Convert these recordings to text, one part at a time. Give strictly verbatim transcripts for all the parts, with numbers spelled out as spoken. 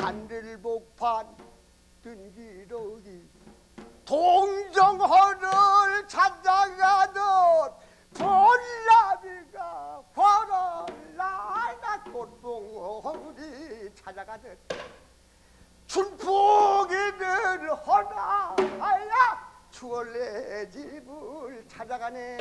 산들복판 뜬기러기 동정호를 찾아가던 볼나비가 벌을 날아 꽃봉오리 찾아가던 춘풍이들 허나하야 추월내 집을 찾아가네.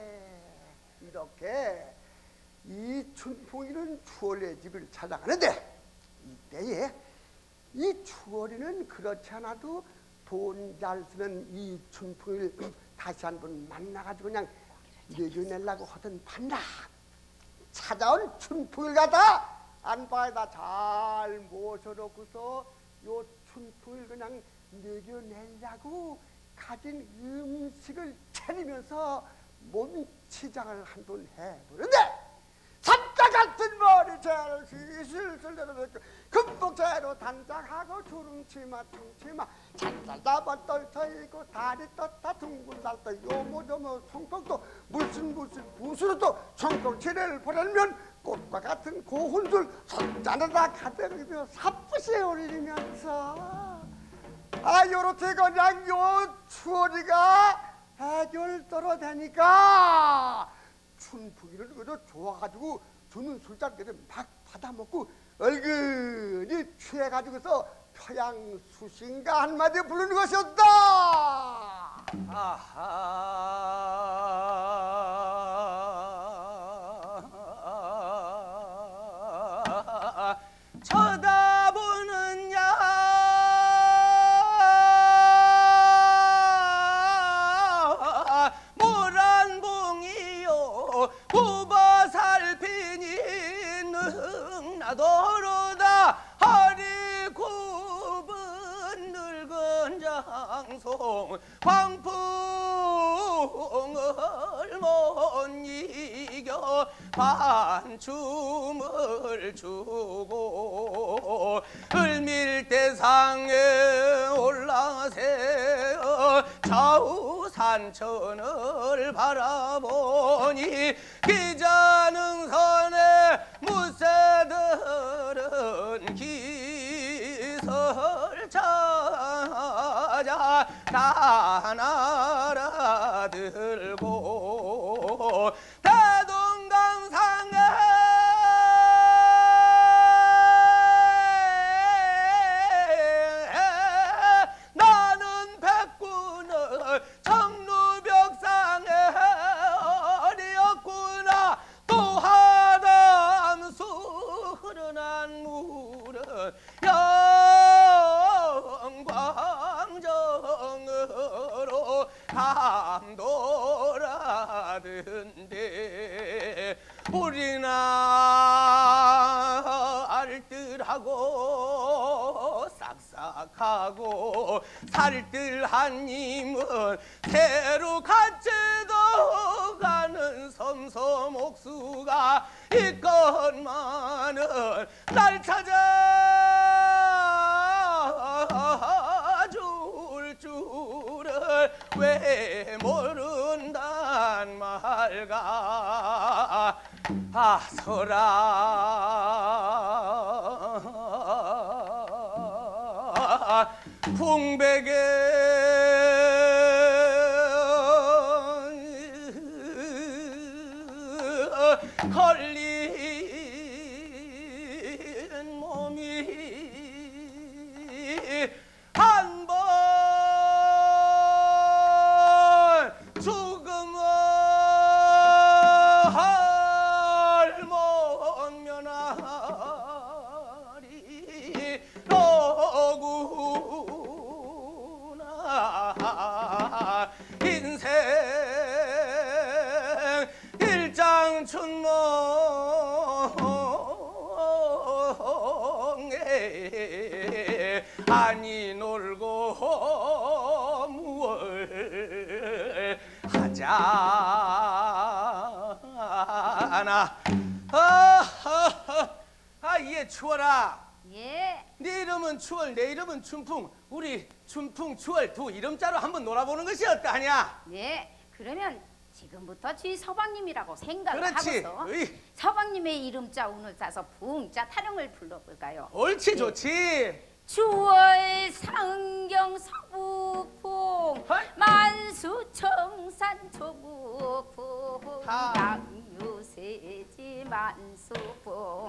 이렇게 이 춘풍이는 추월내 집을 찾아가는데 이때에 이 추월이는 그렇지 않아도 돈 잘 쓰는 이 춘풍이를 다시 한번 만나가지고 그냥 내려내려고 하던 판다. 찾아온 춘풍이를 갖다 안방에다 잘 모셔놓고서 요 춘풍이를 그냥 내려내려고 가진 음식을 차리면서 몸치장을 한번 해보는데 삼자 같은 머리채를 슬슬 내려놓고 금복채로 단장하고 주름치마 퉁치마 잔잘 잡아 떨쳐있고 다리 떴다 둥근 날떠 요모조모 송kok도 무슨 무슨 무수로 또 송kok치를 보려면 꽃과 같은 고운줄 손자르다 가득이며 삽붙이 올리면서 아 요렇게 그냥 요 추월이가 해결떨어 되니까 춘풍이를 그저 좋아가지고 주는 술잔 그저 막 받아먹고 얼근히 취해가지고서 표양수신가 한마디 부르는 것이었다. 아하 쳐다보는 야 모란봉이요 굽어 살피니 능나도로다 허리 굽은 늙은 장송 광풍을 못 이겨 반춤을 추고 을밀대상에 올라세어 좌우 산천을 바라보니 기자능선에 무새들은 기설 찾아 나나라 들고 대동강상에 나는 백군을 청루벽상에 어리었구나. 또 하담수 흐르는 물은 영광정으로 감돌아든데 우리나 알뜰하고 싹싹하고 살뜰한 님은 새로 갓제도 가는 섬섬옥수가 있건만은 날 찾아줄 줄을 왜 모른단 말가. 아서라 풍백에 걸린 몸이 한 번 죽음을 못 면하리 로구나. 인생 일장춘몽에 아니 놀고 무얼 하자나. 아, 아, 예, 추월아. 예. 네 이름은 추월, 내 이름은 춘풍. 우리 춘풍, 추월 두 이름자로 한번 놀아보는 것이 어떠하냐? 예. 그러면 지금부터 쥐 서방님이라고 생각을 그렇지. 하고서 으이. 서방님의 이름자 운을 따서 붕자 타령을 불러볼까요? 옳지 예. 좋지. 주월 상경 서부풍 헐. 만수 청산 조부풍 하. 양유세지 만수풍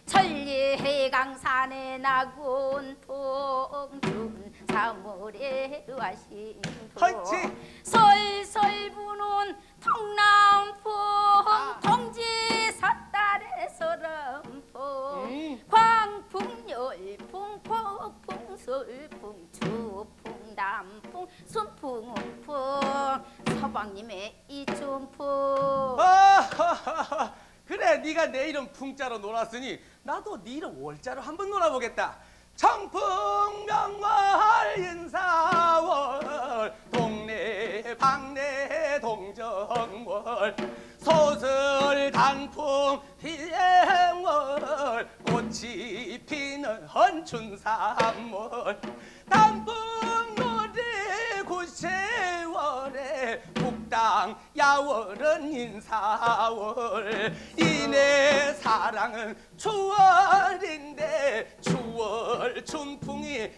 천리강산에 나곤풍 준사물에 와신풍 헐지. 솔솔 부는 통남풍 아. 동지 삿달의 서람풍 음. 광풍 열풍 폭풍 솔풍 추풍 남풍 순풍 운풍 서방님의 이춘풍 아하하하. 그래 네가 내 이름 풍자로 놀았으니 나도 네 이름 월자로 한번 놀아보겠다. 청풍 명월 인사월 동네 방네 동정월 소설 단풍 희행월 꽃이 피는 헌춘삼월 단풍 노래 구세월에 북당 야월은 인사월 이내 사랑은 추월인데 추월 춘풍이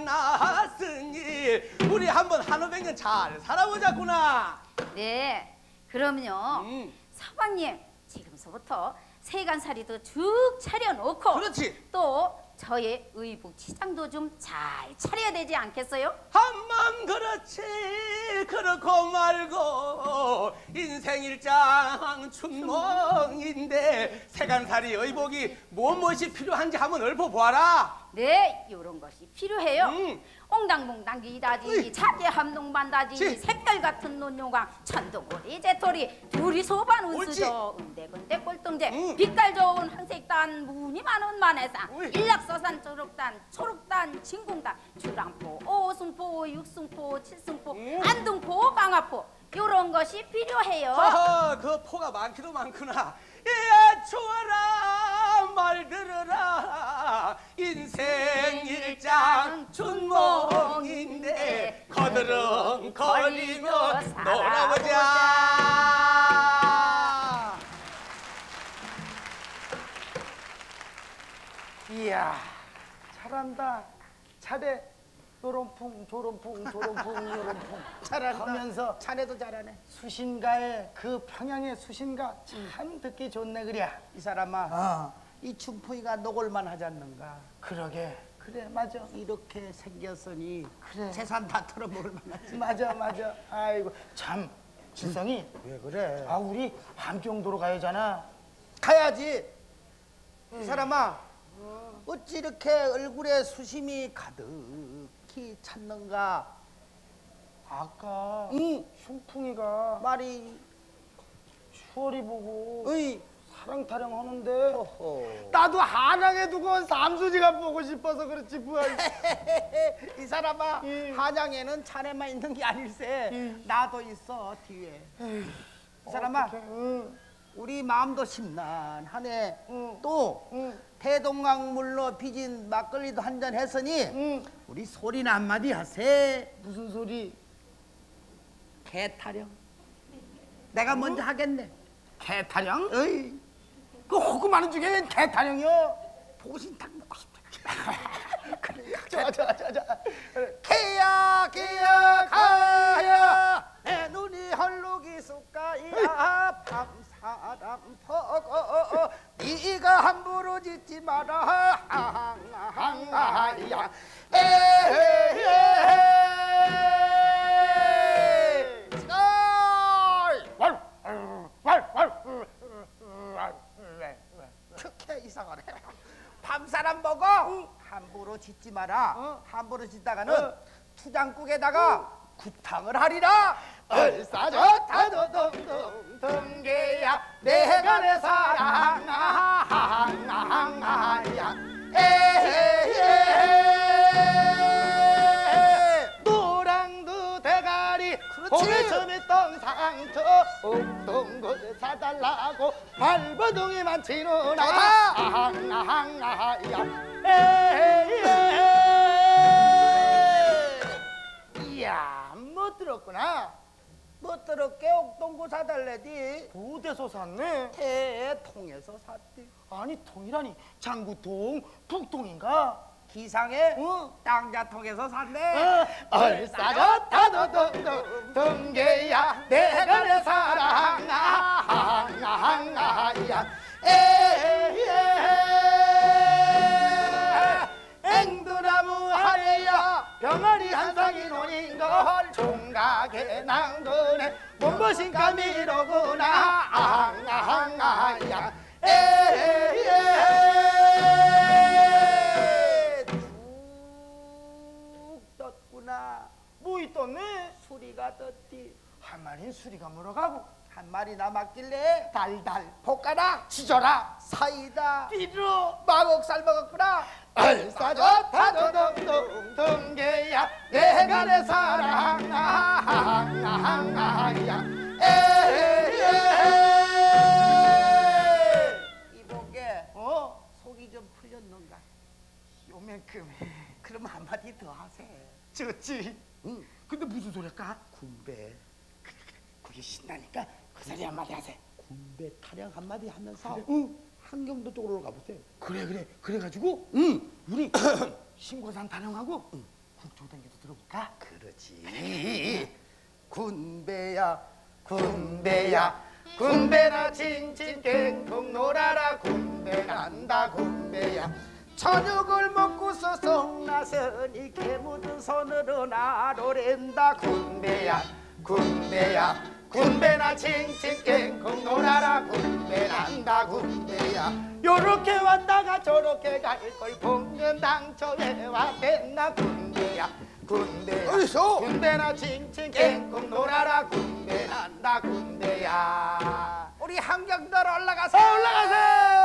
만났으니 우리 한번 한오백 년 잘 살아보자꾸나. 네 그럼요 음. 서방님 지금서부터 세간살이도 쭉 차려놓고 그렇지. 또 저의 의복 치장도 좀 잘 차려야 되지 않겠어요? 한만 그렇지 그렇고 말고 인생 일장 춘몽인데 세간살이 의복이 무엇이 필요한지 한번 읊어보아라. 네 요런 것이 필요해요 음. 옹당봉당 기다지 으이. 차게 함동반다지 지. 샛별 같은 논용강 천둥오리 제토리 둘이 소반 옳지. 운수저 은대근대 꼴등제 음. 빛깔 좋은 한색단 무늬 많은 만해산 으이. 일락서산 초록단 초록단 진궁단 주랑포 오승포 육승포 칠승포 음. 안동포 강화포 요런 것이 필요해요 하하 그 포가 많기도 많구나. 이야 좋아라 말 들으라 인생 일장 춘몽인데 거드렁 거리며 놀아보자. 이야 잘한다. 잘해. 요런풍 조런풍 조런풍 요런풍 잘한다. 하면서 자네도 잘하네. 수신가의 그 평양의 수신가 참 듣기 좋네 그랴. 이 사람아, 어 이 춘풍이가 녹을만 하지 않는가? 그러게 그래 맞아 이렇게 생겼으니 그래. 재산 다 털어먹을 만하지. 맞아 맞아. 아이고 참 진성이 왜 그래? 아 우리 함경도로 가야잖아. 가야지. 이 사람아, 어찌 이렇게 얼굴에 수심이 가득히 찼는가? 아까 응, 춘풍이가 말이 추월이 보고 어이, 사랑 타령 하는데 호호. 나도 한양에 두고 삼수지가 보고 싶어서 그렇지 뭐야. 이 사람아, 예. 한양에는 자네만 있는 게 아닐세. 예. 나도 있어 뒤에. 이 사람아, 어떡해. 응. 우리 마음도 심란하네. 응. 또 응. 대동강 물로 빚은 막걸리도 한 잔 했으니 응. 우리 소리나 한마디 하세. 무슨 소리? 개 타령. 내가 먼저 하겠네. 개 타령? 어이, 그 호구 많은 중에 웬 개 타령이요? 보신탕 먹고 싶다. 좋아 좋아 좋아 좋아. 개야 개야 가야 내 눈이 헐룩이 쑥가야 밤사람 퍼거 네가 함부로 짓지 마라 항항하야 에헤헤 그렇게 이상하네. 밤사람 보고 함부로 짓지 마라. 어. 함부로 짓다가는 어. 투장국에다가 구탕을 하리라. 얼싸졌다도동동 동계야 내가 내 사랑 아항아항아야 에헤헤 노랑도 대가리 그렇지. 처음에 똥상처 옥동곳에 사달라고 발버둥이만 치는 좋다. 아항아항아야 에헤헤 이야 못 들었구나. 뭐 들었게 옥동구 사달래디 어디서 샀네? 대통에서 샀디. 아니 통이라니 장구통, 북통인가? 기상에 어. 땅자통에서 샀네. 어, 얼싸졌다 도동동 동계야 내가 내 사랑 아항아항아야 에에 앵두나무 아래야 병아리 한 쌍이 노인걸 총각의 낭군에 몸보신가 미로구나 아항아항아야 에에 뭐 있던네? 수리가 떴디. 한 마리는 수리가 물어가고 한 마리 남았길래 달달 볶아라 치져라 사이다 띠로 마곡살 먹었구나. 얼싸졌다 도동동 동계야 내가 내 사랑 아항아항아야 에에에 이보게 어? 속이 좀 풀렸는가? 요만큼 그럼 한마디 더 하세. 좋지. 응. 근데 무슨 소리일까? 군배 그게 신나니까 그 소리 한마디 하세요. 군배 타령 한마디 하면서 응. 한경도 쪽으로 가보세요. 그래 그래 그래가지고 응 우리 신고산 타령하고 응. 국토 당겨서 들어볼까? 그렇지. 군배야 군배야 군배나 칭칭 깽통 놀아라 군배 난다 군배야 저녁을 먹고서 속나서니 개묻은 손으로 나로랜다 군배야 군배야 군배나 칭칭 깽통 놀아라 군배 난다 군배야 요렇게 왔다가 저렇게 갈 걸 볶는 당초에 왔댔나 군배야 군배야 어디서? 군배나 칭칭 깽콩 놀아라 군배 난다 군배야 우리 한경들 올라가서 올라가세